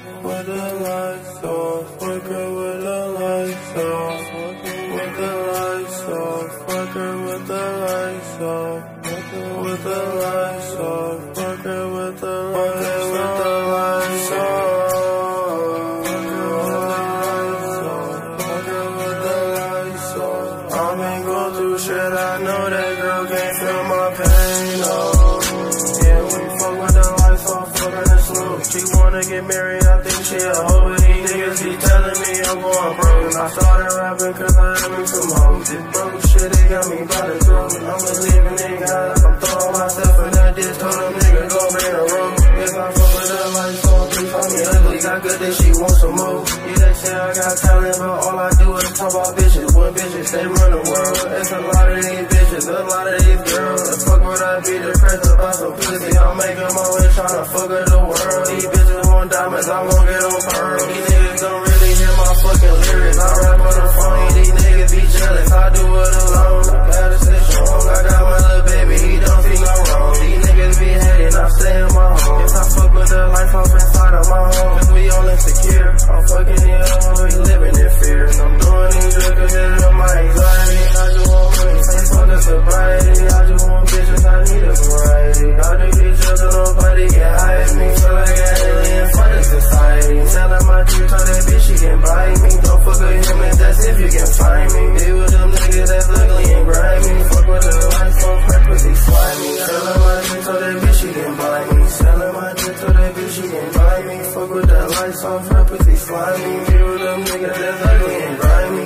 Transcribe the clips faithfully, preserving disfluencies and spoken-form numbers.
with the lights off, fuck her with the lights off, with the lights off, fuck her with the lights off, with the lights off, fuck her with the lights off, fuck her with the lights off. I've been going through shit, I know that girl can't feel my pain, oh. Yeah, we fuck with the lights off, fuck her the slow. She wanna get married, I think she a hoe, but these niggas be telling me I'm going broke. And I started rapping cause I had me some hoes. This broke shit, they got me by the throat. I'm a living in God, I'm throwing myself in that ditch. Told them niggas go bring the road. If I fuck with the lights off, bitch, call me ugly. Got good, then she want some more. Yeah, they say I got talent, but all I do is talk about bitches. One bitches, they run the world. It's a lot of these bitches, a lot of these girls. The fuck would I be depressed about some pussy? I'm making my way tryna fuck with the world. These bitches want diamonds, I won't get on pearl. These niggas don't really hear my fucking lyrics. I rap on the phone, these niggas be jealous. I do it alone, I gotta stay strong. I got my little baby, he don't see no wrong. These niggas be hating, I stay in my home. If I fuck with the life off inside of my home, cause we all insecure. I'm fucking it up, we living in fear. I'm doing these drugs cause it up my anxiety. I just want money, face on the sobriety. I just want bitches, I need a variety. I do these drugs and nobody can hide me. Feel like an alien for the society. Telling my dude, tell that bitch she can buy me. Don't fuck with him and that's if you can find me. Be with them niggas that's ugly and grimy. Fuck with the lights on purpose, he slimy. Telling my dude, tell that bitch she can buy me. Selling my dude, tell that bitch she can buy me. Fuck with the lights on purpose, he slimy. Be with them niggas that's ugly and grimy.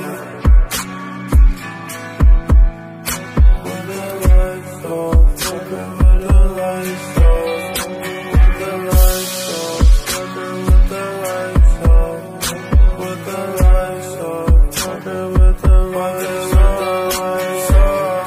With the lights off, fuck her with the lights off. With the lights off, fuck her with the lights off. With the lights off, fuck her with the lights off.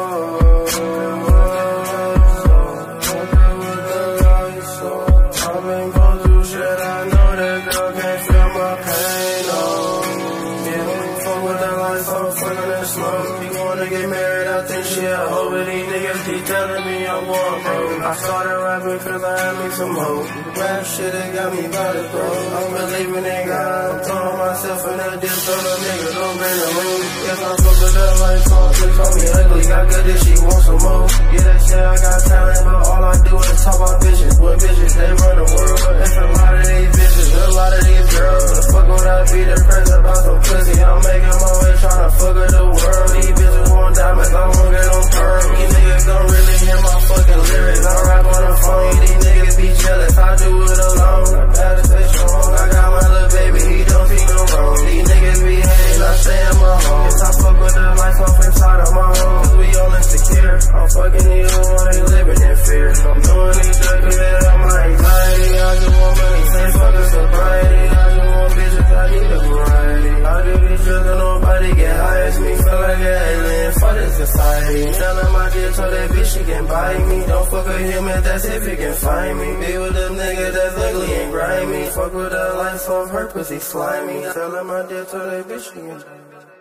Fuck her with the lights off. I've been going through shit, I know that girl can't feel my pain, oh. Yeah, fuck with the lights off, fucking it slow. She wanna get married, I think she a hoe, but these niggas keep telling me I'm going broke. I started rapping cause I had me some hoes. Rap shit, it got me by the throat. I'm believing in God, I'm throwing myself in that ditch. Told them niggas don't bring the room. Yes, I fuck with that lights off, bitch, call me ugly. Got good, then she want some more. Yeah, they say I got talent, but all I do is talk about bitches. What bitches, they run the world. It's a lot of these bitches, a lot of these girls. The fuck would I be depressed about some pussy? I'm making my way tryna fuck with the world. These bitches want diamonds, I won't get on pearl. These niggas don't really hear my fucking lyrics. I rap on the phone, these niggas be jealous. I do it alone, I gotta stay strong. I got my little baby, he don't see no wrong. These niggas be hating, I stay in my home. Yes, I fuck with the lights off inside of my home, cause we all insecure. I'm fucking these hoes, they living in fear. I'm doing these drugs cause it up my anxiety. I just want money, face fuck the sobriety. I just want bitches, I need a variety. I do these drugs and nobody can hire me. Feel like an alien for the society. Telling my dude, tell that bitch she can buy me. Don't fuck with him and that's if you can find me. Be with them niggas that's ugly and grimy. Fuck with the lights off, her pussy slimy. Telling my dude, tell that bitch she can buy me.